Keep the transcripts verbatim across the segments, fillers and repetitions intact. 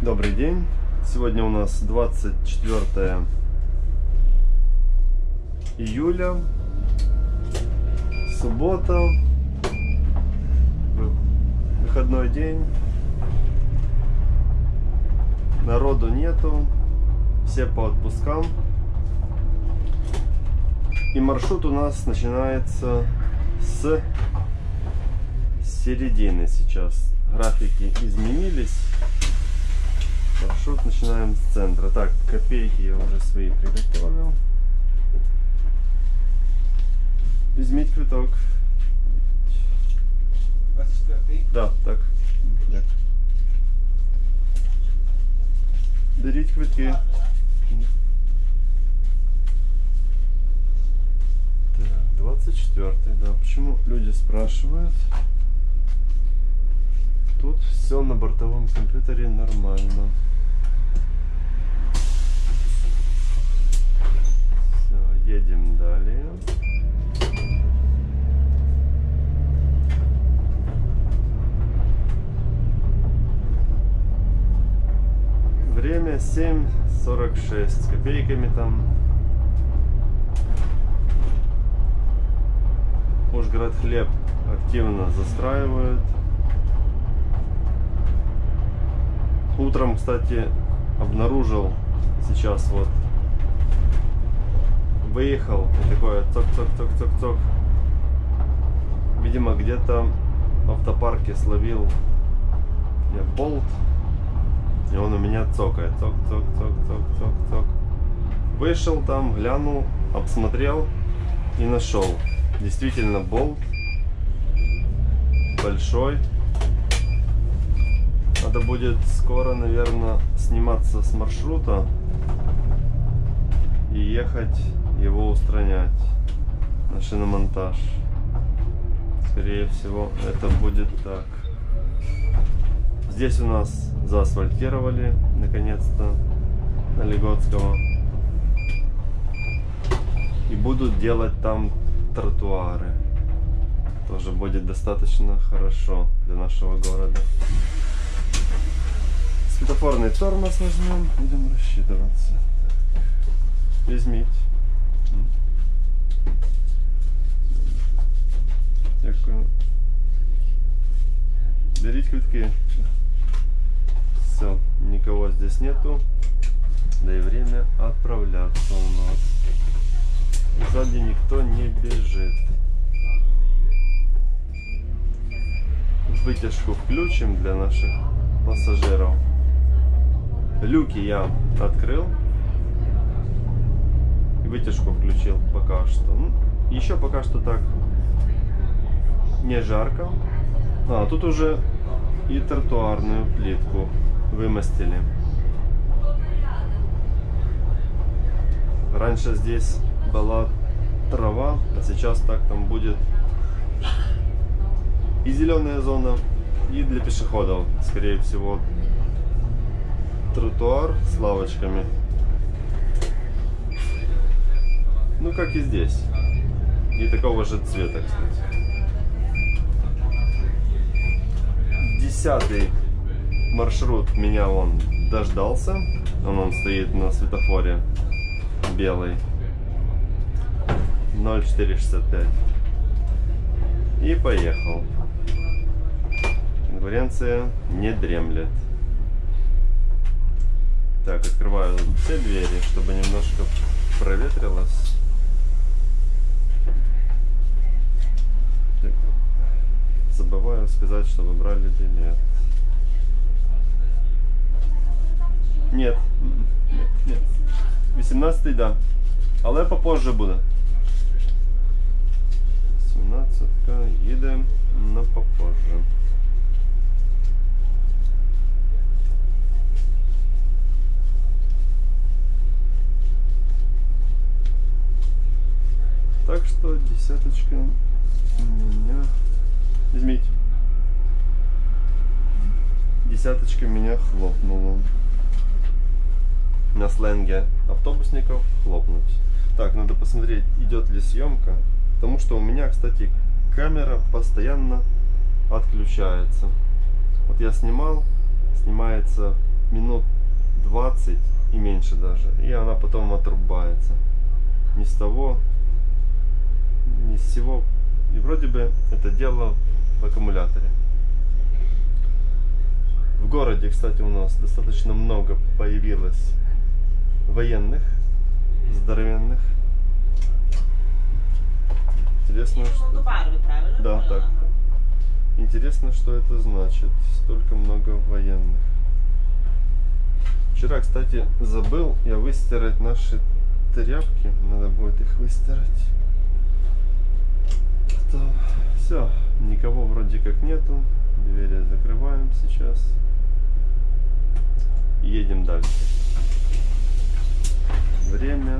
Добрый день. Сегодня у нас двадцать четвёртое июля, суббота, выходной день, народу нету, все по отпускам. И маршрут у нас начинается с середины сейчас. Графики изменились. Маршрут начинаем с центра. Так, копейки я уже свои приготовил. Возьмите квиток. двадцать четвёртый? Да, так. Так. Берите квитки. Так, двадцать четвёртый, да. Почему люди спрашивают? Тут все на бортовом компьютере нормально. Все, едем далее. Время семь сорок шесть с копейками там. Ужгородхлеб активно застраивают. Утром, кстати, обнаружил сейчас вот выехал и такое цок-цок-цок-цок-цок. Видимо, где-то в автопарке словил я болт, и он у меня цокает. Цок-цок-цок-цок-цок-цок. Вышел там, глянул, обсмотрел и нашел. Действительно болт большой. Надо будет скоро, наверное, сниматься с маршрута и ехать его устранять на шиномонтаж. Скорее всего, это будет так. Здесь у нас заасфальтировали наконец-то на Лиготского. И будут делать там тротуары. Тоже будет достаточно хорошо для нашего города. Светофорный тормоз возьмем, будем рассчитываться. Так. Возьмите. Дякую. Берите квитки. Все, никого здесь нету. Да и время отправляться у нас. Сзади никто не бежит. Вытяжку включим для наших пассажиров. Люки я открыл и вытяжку включил пока что. Ну, еще пока что так не жарко. А, тут уже и тротуарную плитку вымостили. Раньше здесь была трава, а сейчас так там будет и зеленая зона, и для пешеходов, скорее всего, тротуар с лавочками. Ну, как и здесь. И такого же цвета, кстати. Десятый маршрут меня он дождался. Он, он стоит на светофоре белый. ноль четыре шестьдесят пять. И поехал. Конкуренция не дремлет. Так, открываю все двери, чтобы немножко проветрилось. Так. Забываю сказать, что вы брали билет. Нет. Нет, нет. вісімнадцятий, да. Але попозже буде. вісімнадцятка, їде на попозже. Так что десяточка у меня... Возьмите. Десяточка меня хлопнула. На сленге автобусников хлопнуть. Так, надо посмотреть, идет ли съемка. Потому что у меня, кстати, камера постоянно отключается. Вот я снимал, снимается минут двадцать и меньше даже, и она потом отрубается. Ни с того, ни с сего. И вроде бы это дело в аккумуляторе. В городе, кстати, у нас достаточно много появилось военных, здоровенных. Интересно, что... Да, так. Интересно, что это значит. Столько много военных. Вчера, кстати, забыл я выстирать наши тряпки. Надо будет их выстирать. То все, никого вроде как нету. Двери закрываем сейчас. Едем дальше. Время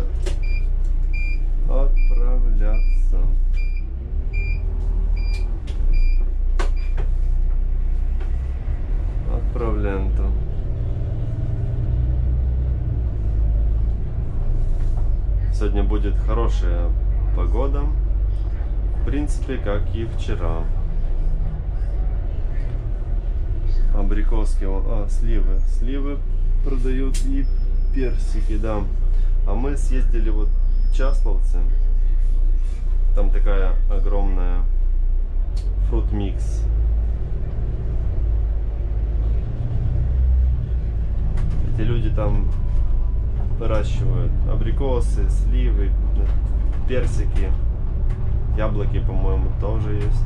отправляться. Отправлента. Сегодня будет хорошая погода. В принципе, как и вчера. Абрикоски, а, сливы. Сливы продают и персики, да. А мы съездили вот в Часловцы. Там такая огромная фрут микс. Эти люди там выращивают абрикосы, сливы, персики, яблоки, по-моему, тоже есть.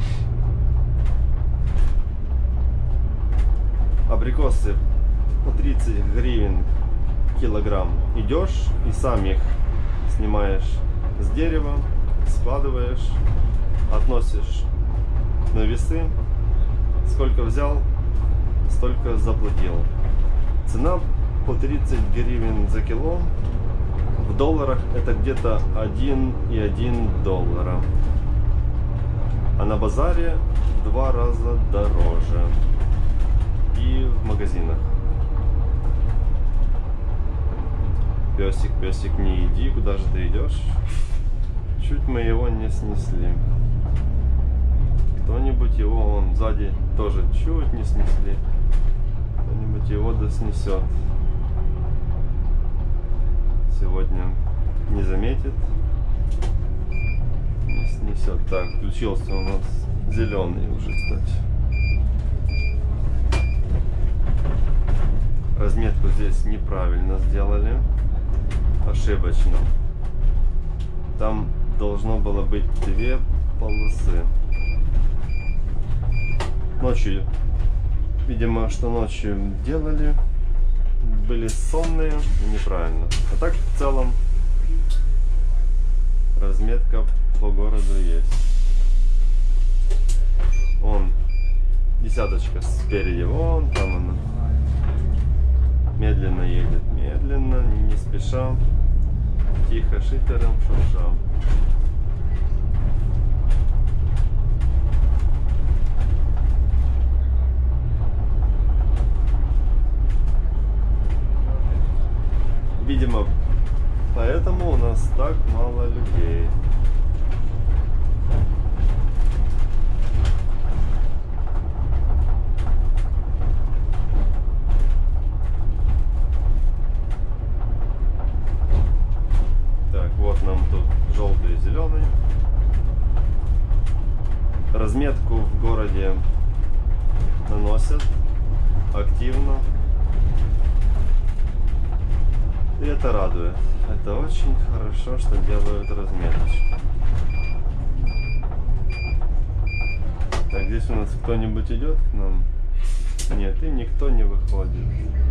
Абрикосы по тридцать гривен килограмм. Идешь и сам их снимаешь с дерева, складываешь, относишь на весы. Сколько взял, столько заплатил. Цена по тридцать гривен за кило. В долларах это где-то один и один доллара. А на базаре в два раза дороже. И в магазинах. Песик, песик, не иди, куда же ты идешь? Чуть мы его не снесли. Кто-нибудь его, он сзади тоже чуть не снесли. Кто-нибудь его да снесет. Сегодня не заметит, не снесет. Так, включился у нас зеленый уже, кстати. Разметку здесь неправильно сделали, ошибочно. Там должно было быть две полосы. Ночью, видимо, что ночью делали, были сонные и неправильно. А так в целом разметка по городу есть. Вон десяточка спереди, вон там она. Медленно едет, медленно, не спеша, тихо, шипером, шурша. Видимо, поэтому у нас так мало людей. Вот нам тут желтый и зеленый. Разметку в городе наносят активно. И это радует. Это очень хорошо, что делают разметочку. Так, здесь у нас кто-нибудь идет к нам? Нет, и никто не выходит.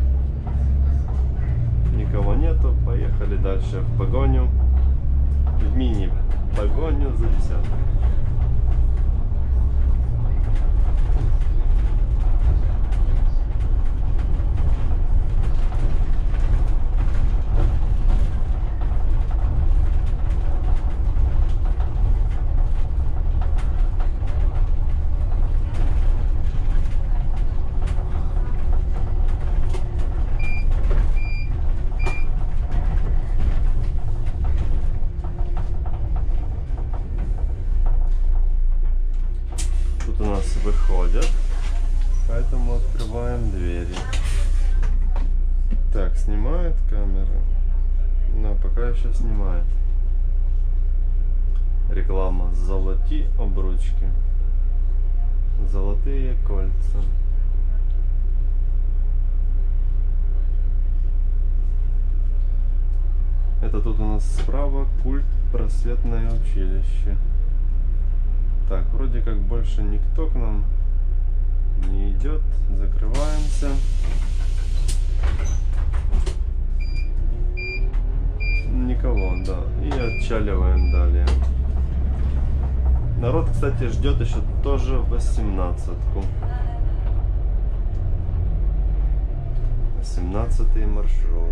Никого нету. Поехали дальше в погоню. В мини-погоню за десятку. Выходят, поэтому открываем двери. Так, снимает камера. Но пока еще снимает. Реклама. Золоти обручки. Золотые кольца. Это тут у нас справа культ просветное училище. Так, вроде как больше никто к нам не идет. Закрываемся. Никого, да. И отчаливаем далее. Народ, кстати, ждет еще тоже восемнадцатку. восемнадцатый маршрут.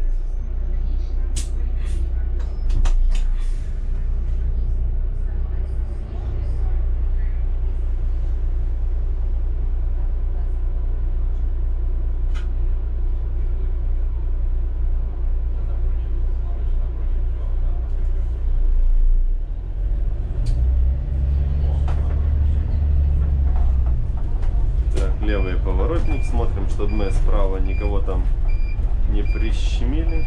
Левый поворотник, смотрим, чтобы мы справа никого там не прищемили,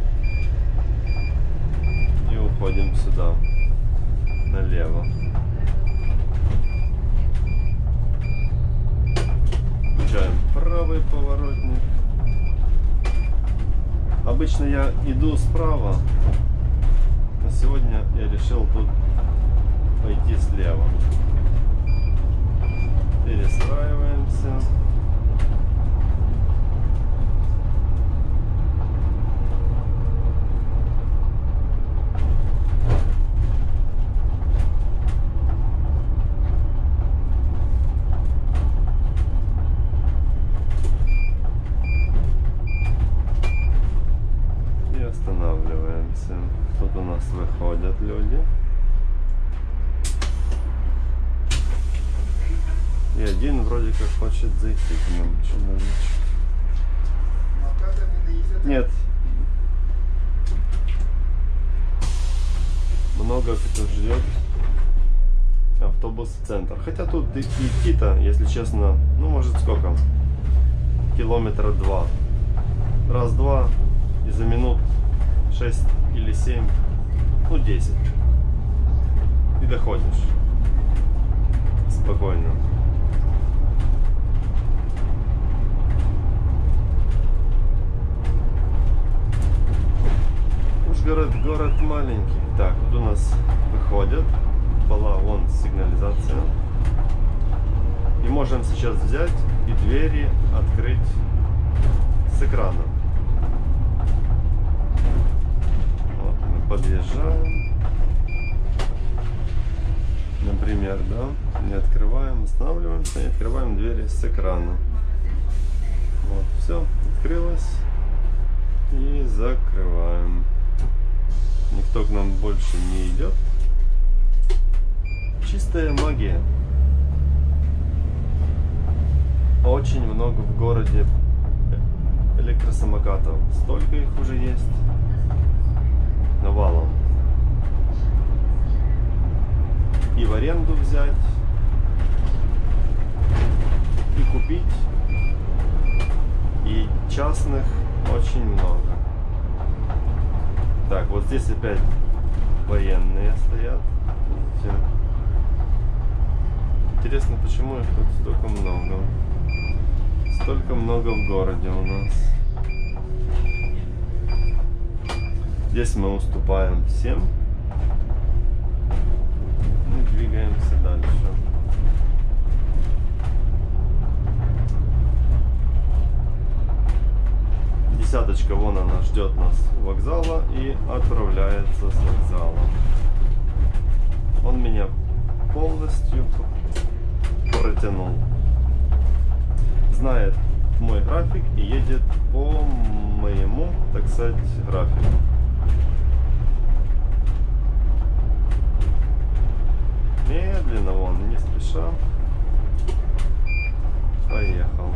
и уходим сюда налево. Включаем правый поворотник. Обычно я иду справа, но сегодня я решил тут пойти слева. Перестраиваемся. И останавливаемся. Тут у нас выходят люди. И один вроде как хочет зайти к нам. Человечек. Нет. Много кто ждет автобус в центр. Хотя тут идти-то, если честно, ну может сколько? Километра два. Раз-два и за минут шесть или семь, ну десять. И доходишь. Спокойно. Город, город маленький. Так, тут у нас выходят. Была вон сигнализация. И можем сейчас взять и двери открыть с экрана. Вот, мы подъезжаем. Например, да. Не открываем, останавливаемся и открываем двери с экрана. Вот, все, открылось. И закрываем. Никто к нам больше не идет. Чистая магия. Очень много в городе электросамокатов. Столько их уже есть. Навалом. И в аренду взять. И купить. И частных очень много. Так, вот здесь опять военные стоят. Видите? Интересно, почему их тут столько много? Столько много в городе у нас. Здесь мы уступаем всем. И двигаемся дальше. Десяточка, вон она ждет нас у вокзала и отправляется с вокзала. Он меня полностью протянул. Знает мой график и едет по моему, так сказать, графику. Медленно вон, не спеша. Поехал.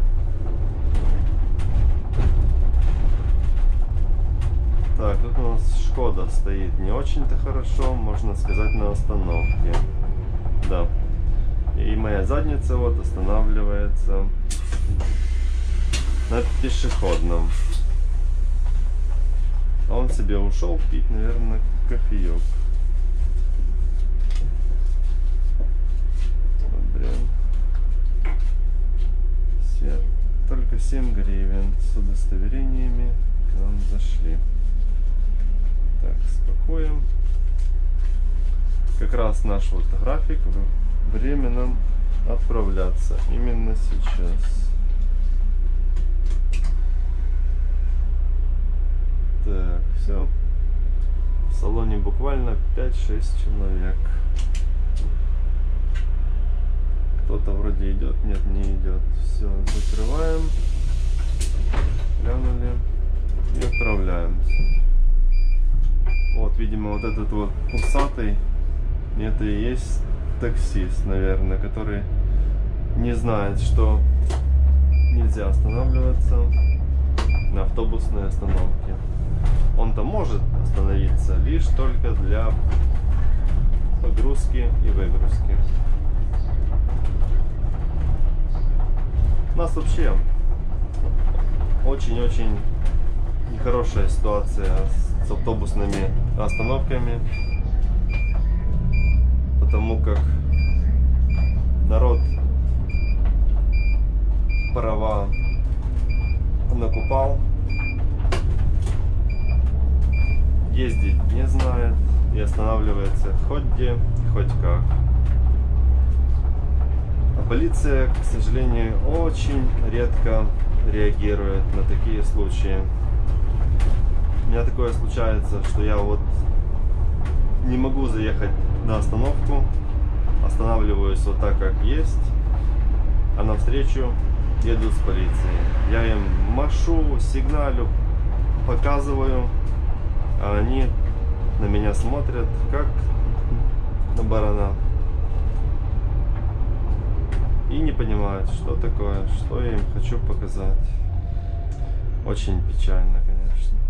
Так, тут у нас Шкода стоит не очень-то хорошо, можно сказать, на остановке. Да. И моя задница вот останавливается на пешеходном. А он себе ушел пить, наверное, кофеек. Блин. Все. Только семь гривен с удостоверениями к нам зашли. Так, спокоим. Как раз наш вот график, время нам отправляться именно сейчас. Так, все. В салоне буквально пять-шесть человек. Кто-то вроде идет, нет, не идет. Все, закрываем. Глянули и отправляемся. Вот, видимо, вот этот вот усатый, это и есть таксист, наверное, который не знает, что нельзя останавливаться на автобусной остановке. Он-то может остановиться лишь только для погрузки и выгрузки. У нас вообще очень-очень нехорошая ситуация с автобусными остановками, потому как народ права накупал, ездить не знает и останавливается хоть где, хоть как. А полиция, к сожалению, очень редко реагирует на такие случаи. У меня такое случается, что я вот не могу заехать на остановку, останавливаюсь вот так, как есть, а навстречу едут с полицией. Я им машу, сигналю, показываю, а они на меня смотрят как на барана и не понимают, что такое, что я им хочу показать. Очень печально, конечно.